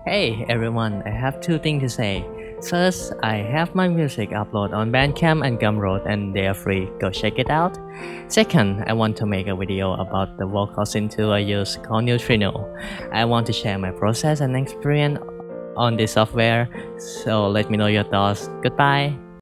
Hey everyone, I have two things to say. First, I have my music uploaded on Bandcamp and Gumroad and they are free, go check it out. Second, I want to make a video about the vocal synth tool I use called NEUTRINO. I want to share my process and experience on this software, so let me know your thoughts. Goodbye!